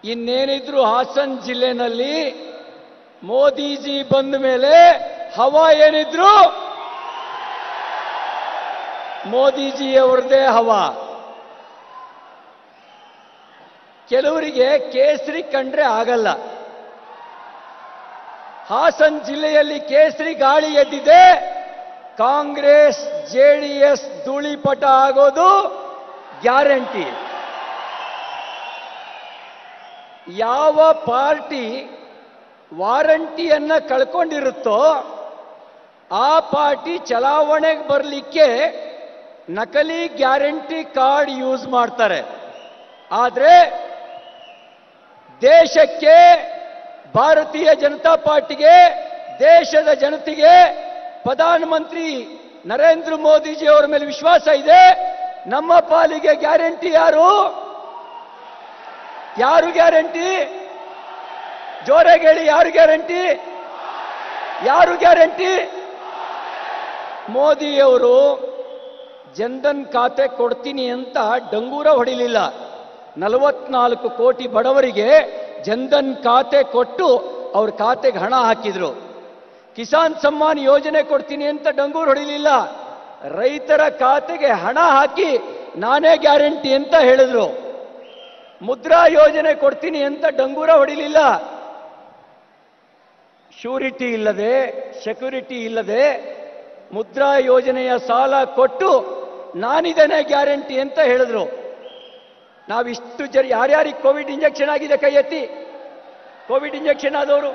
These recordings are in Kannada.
ಇನ್ನೇನಿದ್ರು ಹಾಸನ್ ಜಿಲ್ಲೆನಲ್ಲಿ ಮೋದಿಜಿ ಬಂದ ಮೇಲೆ ಹವಾ ಏನಿದ್ರು ಮೋದಿಜಿ ಅವರದೇ ಹವಾ. ಕೆಲವರಿಗೆ ಕೇಸರಿ ಕಂಡ್ರೆ ಆಗಲ್ಲ. ಹಾಸನ್ ಜಿಲ್ಲೆಯಲ್ಲಿ ಕೇಸರಿ ಗಾಳಿ ಎದ್ದಿದೆ. ಕಾಂಗ್ರೆಸ್ ಜೆಡಿಎಸ್ ಧೂಳಿಪಟ ಆಗೋದು ಗ್ಯಾರಂಟಿ. ಯಾವ ಪಾರ್ಟಿ ವಾರಂಟಿಯನ್ನ ಕಳ್ಕೊಂಡಿರುತ್ತೋ ಆ ಪಾರ್ಟಿ ಚಲಾವಣೆಗೆ ಬರಲಿಕ್ಕೆ ನಕಲಿ ಗ್ಯಾರಂಟಿ ಕಾರ್ಡ್ ಯೂಸ್ ಮಾಡ್ತಾರೆ. ಆದರೆ ದೇಶಕ್ಕೆ, ಭಾರತೀಯ ಜನತಾ ಪಾರ್ಟಿಗೆ, ದೇಶದ ಜನತೆಗೆ ಪ್ರಧಾನಮಂತ್ರಿ ನರೇಂದ್ರ ಮೋದಿಜಿ ಅವರ ಮೇಲೆ ವಿಶ್ವಾಸ ಇದೆ. ನಮ್ಮ ಪಾಲಿಗೆ ಗ್ಯಾರಂಟಿ ಯಾರು? ಯಾರು ಗ್ಯಾರಂಟಿ? ಜೋರಾಗಿ ಹೇಳಿ, ಯಾರು ಗ್ಯಾರಂಟಿ? ಯಾರು ಗ್ಯಾರಂಟಿ? ಮೋದಿಯವರು ಜನ್ಧನ್ ಖಾತೆ ಕೊಡ್ತೀನಿ ಅಂತ ಡಂಗೂರ ಹೊಡಿಲಿಲ್ಲ. 44 ಕೋಟಿ ಬಡವರಿಗೆ ಜನ್ಧನ್ ಖಾತೆ ಕೊಟ್ಟು ಅವ್ರ ಖಾತೆಗೆ ಹಣ ಹಾಕಿದ್ರು. ಕಿಸಾನ್ ಸಮ್ಮಾನ್ ಯೋಜನೆ ಕೊಡ್ತೀನಿ ಅಂತ ಡಂಗೂರು ಹೊಡಿಲಿಲ್ಲ. ರೈತರ ಖಾತೆಗೆ ಹಣ ಹಾಕಿ ನಾನೇ ಗ್ಯಾರಂಟಿ ಅಂತ ಹೇಳಿದ್ರು. ಮುದ್ರಾ ಯೋಜನೆ ಕೊಡ್ತೀನಿ ಅಂತ ಡಂಗೂರ ಹೊಡಿಲಿಲ್ಲ. ಶ್ಯೂರಿಟಿ ಇಲ್ಲದೆ, ಸೆಕ್ಯೂರಿಟಿ ಇಲ್ಲದೆ ಮುದ್ರಾ ಯೋಜನೆಯ ಸಾಲ ಕೊಟ್ಟು ನಾನಿದ್ದೇನೆ ಗ್ಯಾರಂಟಿ ಅಂತ ಹೇಳಿದ್ರು. ನಾವಿಷ್ಟು ಯಾರ್ಯಾರಿಗೆ ಕೋವಿಡ್ ಇಂಜೆಕ್ಷನ್ ಆಗಿದೆ ಕೈ ಎತ್ತಿ? ಕೋವಿಡ್ ಇಂಜೆಕ್ಷನ್ ಆದವರು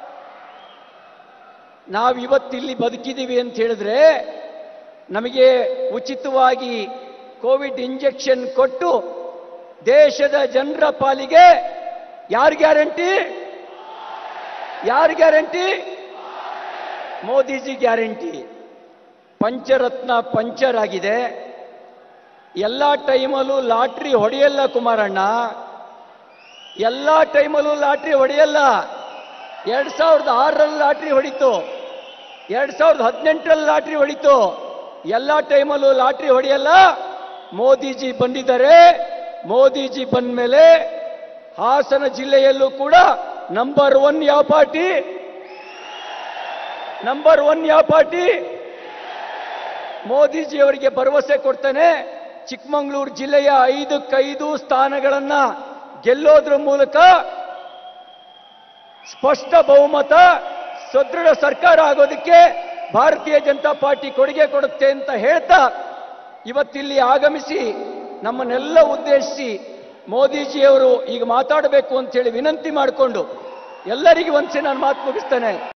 ನಾವಿವತ್ತಿಲ್ಲಿ ಬದುಕಿದ್ದೀವಿ ಅಂತ ಹೇಳಿದ್ರೆ ನಮಗೆ ಉಚಿತವಾಗಿ ಕೋವಿಡ್ ಇಂಜೆಕ್ಷನ್ ಕೊಟ್ಟು ದೇಶದ ಜನರ ಪಾಲಿಗೆ ಯಾರು ಗ್ಯಾರಂಟಿ? ಯಾರು guarantee? Modiji guarantee. Pancharatna puncture ಆಗಿದೆ. ಎಲ್ಲ ಟೈಮಲ್ಲೂ ಲಾಟ್ರಿ ಹೊಡೆಯಲ್ಲ ಕುಮಾರಣ್ಣ, ಎಲ್ಲ ಟೈಮಲ್ಲೂ ಲಾಟ್ರಿ ಹೊಡೆಯಲ್ಲ. 2006ರಲ್ಲಿ ಲಾಟ್ರಿ ಹೊಡಿತು, 2018ರಲ್ಲಿ ಲಾಟ್ರಿ ಹೊಡಿತು. ಎಲ್ಲ ಟೈಮಲ್ಲೂ ಲಾಟ್ರಿ ಹೊಡೆಯಲ್ಲ. ಮೋದಿಜಿ ಬಂದಿದ್ದಾರೆ. ಮೋದಿಜಿ ಬಂದ ಮೇಲೆ ಹಾಸನ ಜಿಲ್ಲೆಯಲ್ಲೂ ಕೂಡ ನಂಬರ್ 1 ಯಾವ ಪಾರ್ಟಿ? ನಂಬರ್ 1 ಯಾವ ಪಾರ್ಟಿ? ಮೋದಿಜಿ ಅವರಿಗೆ ಭರವಸೆ ಕೊಡ್ತಾನೆ. ಚಿಕ್ಕಮಗಳೂರು ಜಿಲ್ಲೆಯ 5ಕ್ಕೆ5 ಸ್ಥಾನಗಳನ್ನ ಗೆಲ್ಲೋದ್ರ ಮೂಲಕ ಸ್ಪಷ್ಟ ಬಹುಮತ, ಸದೃಢ ಸರ್ಕಾರ ಆಗೋದಕ್ಕೆ ಭಾರತೀಯ ಜನತಾ ಪಾರ್ಟಿ ಕೊಡುಗೆ ಕೊಡುತ್ತೆ ಅಂತ ಹೇಳ್ತಾ ಇವತ್ತಿಲ್ಲಿ ಆಗಮಿಸಿ ನಮ್ಮನ್ನೆಲ್ಲ ಉದ್ದೇಶಿಸಿ ಮೋದಿಜಿಯವರು ಈಗ ಮಾತಾಡಬೇಕು ಅಂತ ಹೇಳಿ ವಿನಂತಿ ಮಾಡಿಕೊಂಡು ಎಲ್ಲರಿಗೂ ಒಂದ್ಸೆ ನಾನು ಮಾತು ಮುಗಿಸ್ತೇನೆ.